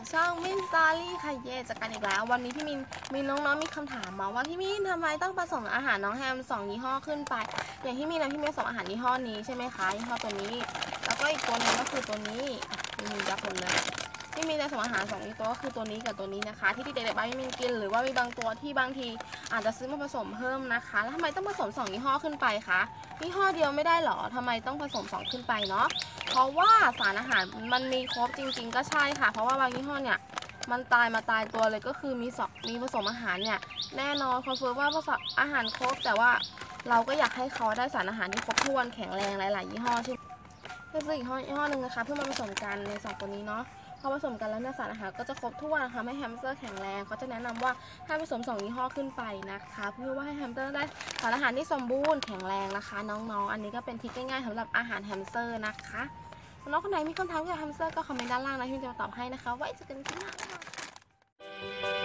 ช่องมินสตอรี่ค่ะเย่จากกันอีกแล้ววันนี้พี่มินมีน้องๆมีคำถามมาว่าพี่มินทำไมต้องผสมอาหารน้องแฮม2 ยี่ห้อขึ้นไปอย่างที่มีนะพี่มินผสมอาหารยี่ห้อนี้ใช่ไหมคะยี่ห้อตัวนี้แล้วก็อีกตัวนึงก็คือตัวนี้พี่มินยับหมดเลยพี่มินจะผสมอาหาร2 ตัวก็คือตัวนี้กับตัวนี้นะคะที่เด็กๆบ้านพี่มินกินหรือว่ามีบางตัวที่บางทีอาจจะซื้อมาผสมเพิ่มนะคะแล้วทำไมต้องผสม2 ยี่ห้อขึ้นไปคะยี่ห้อเดียวไม่ได้หรอทำไมต้องผสม2ขึ้นไปเนาะเพราะว่าสารอาหารมันมีครบจริงๆก็ใช่ค่ะเพราะว่าบางยี่ห้อเนี่ยมันตายตัวเลยก็คือมีผสมอาหารเนี่ยแน่นอนคอนเฟิร์มว่าผสมอาหารครบแต่ว่าเราก็อยากให้เขาได้สารอาหารที่ครบถ้วนแข็งแรงหลายๆยี่ห้อใช่ไหมก็ซื้ออีกยี่ห้อหนึ่งนะคะเพื่อมาผสมกันใน2 ตัวนี้เนาะพอผสมกันแล้วเนี่ยสารอาหารก็จะครบถ้วนนะคะให้แฮมสเตอร์แข็งแรงเขาจะแนะนำว่าให้ผสม2 ยี่ห้อขึ้นไปนะคะเพื่อว่าให้แฮมสเตอร์ได้สารอาหารที่สมบูรณ์แข็งแรงนะคะน้องๆอันนี้ก็เป็นทริคง่ายๆสำหรับอาหารแฮมสเตอร์นะคะน้องคนไหนมีคำถามเกี่ยวกับแฮมสเตอร์ก็คอมเมนต์ด้านล่างนะที่จะตอบให้นะคะไว้เจอกันคลิปหน้า